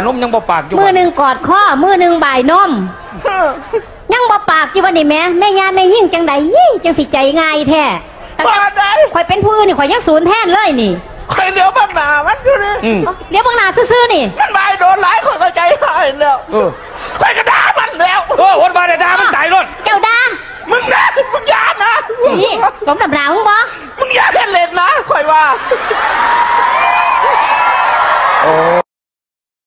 นมยังบ่ปากอยู่มือหนึ่งกอดข้อมือหนึ่งบ่ายนมยังบ่ปากจีวันนี้แม่ยาแม่ยิ่งจังใดจังสิใจง่ายแท้ข่อยเป็นผู้นี่ข่อยยังศูนย์แทนเลยนี่ข่อยเลี้ยวบางหนามันอยู่นี่เลี้ยวบางหนาซื่อๆนี่มันบ่ายโดนหลายข่อยก็ใจหายแล้วข่อยก็ด่ามันแล้วคนบ้าด่ามันตายรถเจ้าด่ามึงนะมึงยานะนี่สมดับหนามึงบ่มึงยาแค่เล่นนะข่อยว่า